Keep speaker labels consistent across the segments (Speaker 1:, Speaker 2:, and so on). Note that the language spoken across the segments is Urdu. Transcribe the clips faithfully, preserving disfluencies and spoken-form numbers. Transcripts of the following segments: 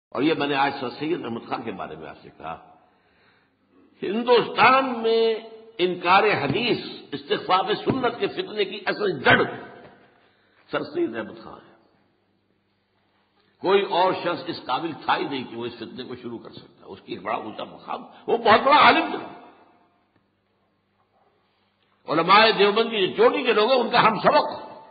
Speaker 1: اور یہ میں نے آج سر سید احمد خان کے بارے میں آپ سے کہا، ہندوستان میں انکار حدیث، استخفاف سنت کے فتنے کی اصل جڑ سر سید احمد خان ہے۔ کوئی اور شخص اس قابل تھا ہی نہیں کہ وہ اس فتنے کو شروع کر سکتا، اس کی ایک بڑا اونچا مقام، وہ بہت بڑا عالم تھا۔ علماء دیوبند کی جو چوٹی کے لوگ ہیں ان کا ہم سبق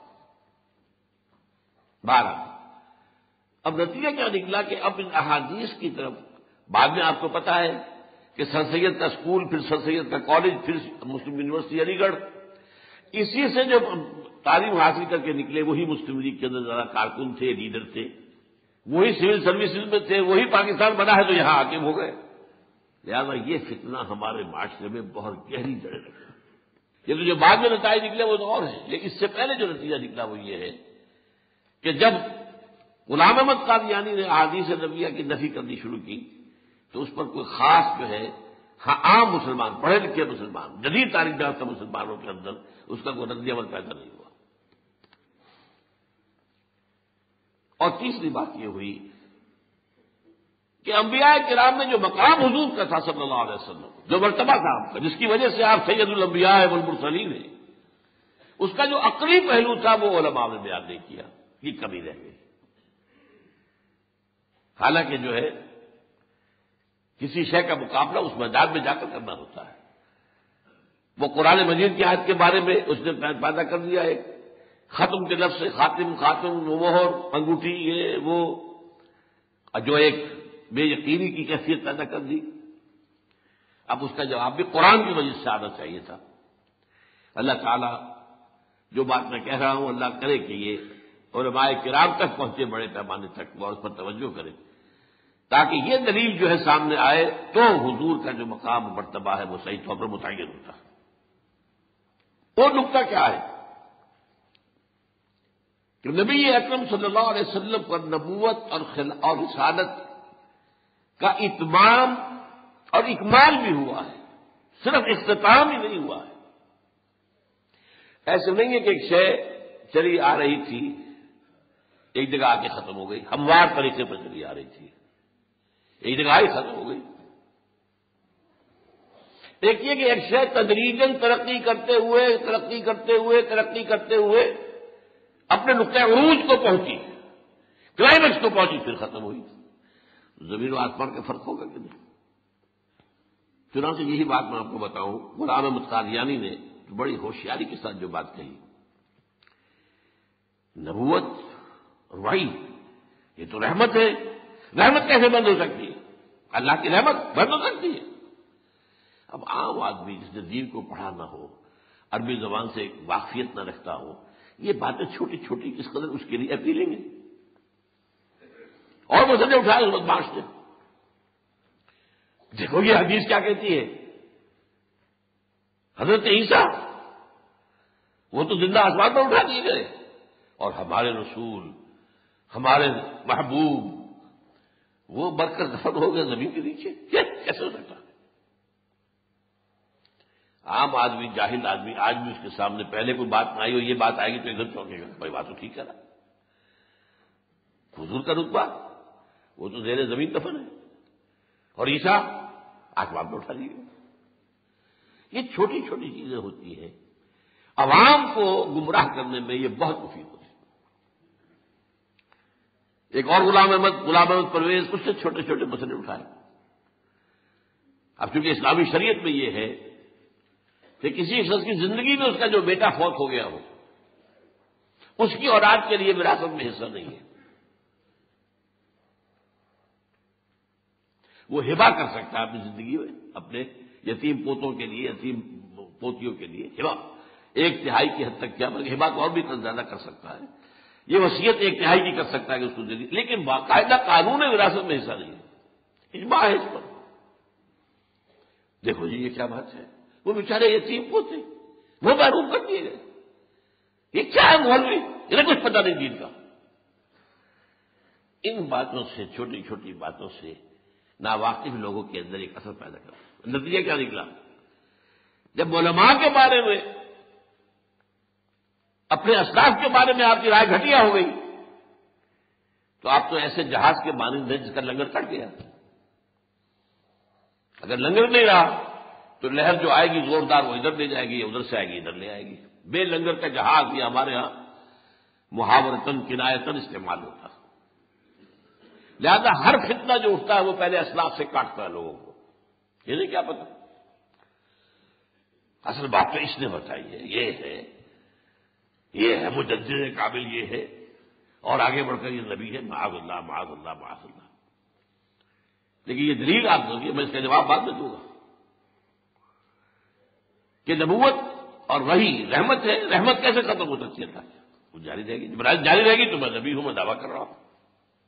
Speaker 1: بارہ۔ اب نتیجہ کیا نکلا کہ اب ان احادیث کی طرف بعد میں آپ کو پتا ہے کہ سر سید کا اسکول، پھر سر سید کا کالج، پھر مسلم یونیورسٹی علی گڑھ، اسی سے جو تعلیم حاصل کر کے نکلے وہی مسلم لیگ کے اندر ذرا کارکن تھے، لیڈر تھے، وہی سول سروسز میں تھے، وہی پاکستان بنا ہے تو یہاں حاکم ہو گئے۔ لہٰذا یہ فتنہ ہمارے معاشرے میں بہت گہری جڑیں رکھا۔ یہ تو جو بعد میں نتائج نکلے وہ تو اور ہیں، لیکن اس سے پہلے جو نتیجہ نکلا وہ یہ ہے کہ جب غلام احمد قادیانی نے احادیث نبویہ کی نفی کرنی شروع کی تو اس پر کوئی خاص جو ہے ہاں عام مسلمان، پڑھے لکھے مسلمان، جدید تاریخ یافتہ مسلمانوں کے اندر اس کا کوئی رد عمل پیدا نہیں ہوا۔ اور تیسری بات یہ ہوئی کہ انبیاء کرام میں جو مقام حضور کا تھا صلی اللہ علیہ وسلم، جو مرتبہ تھا آپ کا، جس کی وجہ سے آپ سید الانبیاء والمرسلین ہیں، اس کا جو عقلی پہلو تھا وہ علماء نے بیان نہیں کیا، یہ کمی رہ گئی۔ حالانکہ جو ہے کسی شے کا مقابلہ اس میدان میں جا کر کرنا ہوتا ہے۔ وہ قرآن مجید کی آیت کے بارے میں اس نے پیدا کر دیا ایک ختم کے لفظ سے، خاتم خاتم مہر انگوٹھی، یہ وہ جو ایک بے یقینی کی کیفیت پیدا کر دی۔ اب اس کا جواب بھی قرآن کی وجہ سے آنا چاہیے تھا۔ اللہ تعالیٰ جو بات میں کہہ رہا ہوں اللہ کرے کہ یہ علماء کرام تک پہنچے بڑے پیمانے تک، اور اس پر توجہ کرے تاکہ یہ دلیل جو ہے سامنے آئے تو حضور کا جو مقام مرتبہ ہے وہ صحیح طور پر متعین ہوتا ہے۔ وہ نقطہ کیا ہے کہ نبی اکرم صلی اللہ علیہ وسلم پر نبوت اور اور رسالت کا اتمام اور اکمال بھی ہوا ہے، صرف اختتام ہی نہیں ہوا ہے۔ ایسے نہیں ہے کہ ایک شے چلی آ رہی تھی ایک جگہ آ کے ختم ہو گئی، ہموار طریقے پر چلی آ رہی تھی، ایک جگہ ہی ختم ہو گئی۔ ایک یہ کہ ایک شے تدریجاً ترقی کرتے ہوئے ترقی کرتے ہوئے ترقی کرتے ہوئے اپنے نقطۂ عروج کو پہنچی، کلائمیکس کو پہنچی، پھر ختم ہوئی۔ زمین و آسمان کا فرق ہوگا کہ نہیں؟ چنانچہ یہی بات میں آپ کو بتاؤں، غلام احمد قادیانی نے بڑی ہوشیاری کے ساتھ جو بات کہی، نبوت اور وحی یہ تو رحمت ہے، رحمت کیسے بند ہو سکتی ہے؟ اللہ کی رحمت بند ہو سکتی ہے؟ اب عام آدمی جس نے دین کو پڑھا نہ ہو، عربی زبان سے واقفیت نہ رکھتا ہو، یہ باتیں چھوٹی چھوٹی کس قدر اس کے لیے اپیلنگ ہیں۔ اور مسئلے اٹھائے اس بدماش نے، دیکھو یہ حدیث کیا کہتی ہے، حضرت عیسیٰ وہ تو زندہ آسمان پر اٹھا دیے گئے اور ہمارے رسول، ہمارے محبوب وہ مر کر دفن ہو گئے زمین کے نیچے، کیسے ہو سکتا؟ عام آدمی، جاہل آدمی آج بھی اس کے سامنے پہلے کوئی بات نہ آئی ہو، یہ بات آئے گی تو ایک دم چونکے گا، بھائی بات تو ٹھیک کرا، حضور کا رتبہ وہ تو زیر زمین دفن ہے اور عیسیٰ آسمان پر اٹھا لیے گئے۔ یہ چھوٹی چھوٹی چیزیں ہوتی ہیں، عوام کو گمراہ کرنے میں یہ بہت مفید ہوتی ہے۔ ایک اور غلام احمد غلام احمد پرویز اس سے چھوٹے چھوٹے مسئلے اٹھائے۔ اب چونکہ اسلامی شریعت میں یہ ہے کہ کسی شخص کی زندگی میں اس کا جو بیٹا فوت ہو گیا ہو اس کی اولاد کے لیے وراثت میں حصہ نہیں ہے، وہ ہبہ کر سکتا ہے اپنی زندگی میں اپنے یتیم پوتوں کے لیے، یتیم پوتیوں کے لیے ہبہ ایک تہائی کی حد تک کیا، بلکہ ہبہ کو اور بھی زیادہ کر سکتا ہے، یہ وصیت ایک تہائی کی کر سکتا ہے کہ اس کو دے دی، لیکن باقاعدہ قانون وراثت میں حصہ نہیں ہے، اجماع ہے اس پر۔ دیکھو جی یہ کیا بات ہے، وہ بیچارے یتیم پوتے وہ محروم کر دیے گئے، یہ کیا ہے مولوی، انہیں کچھ پتہ نہیں دین کا۔ ان باتوں سے، چھوٹی چھوٹی باتوں سے ناواقف لوگوں کے اندر ایک اثر پیدا کرتا۔ نتیجہ کیا نکلا؟ جب علماء کے بارے میں، اپنے اسلاف کے بارے میں آپ کی رائے گھٹیا ہو گئی تو آپ تو ایسے جہاز کے مانند ہیں جس کا لنگر کٹ گیا. اگر لنگر نہیں رہا تو لہر جو آئے گی زوردار وہ ادھر لے جائے گی، ادھر سے آئے گی ادھر لے آئے گی. بے لنگر کا جہاز یہ ہمارے ہاں محاورتن کنایتن استعمال ہوتا. لہذا ہر فتنہ جو اٹھتا ہے وہ پہلے اسلاف سے کاٹتا ہے لوگوں کو. یہ نہیں کیا پتا، اصل بات تو اس نے بتائی ہے، یہ ہے یہ ہے مجدد قابل یہ ہے، اور آگے بڑھ کر یہ نبی ہے، معاذ اللہ معاذ اللہ معاذ اللہ. لیکن یہ دلیل آپ دو گے، میں اس کا جواب بعد میں دوں گا کہ نبوت اور وحی رحمت ہے. رحمت کیسے ختم ہو سکتی ہے؟ وہ جاری رہے گی، جب جاری رہے گی تو میں نبی ہوں، میں دعویٰ کر رہا ہوں.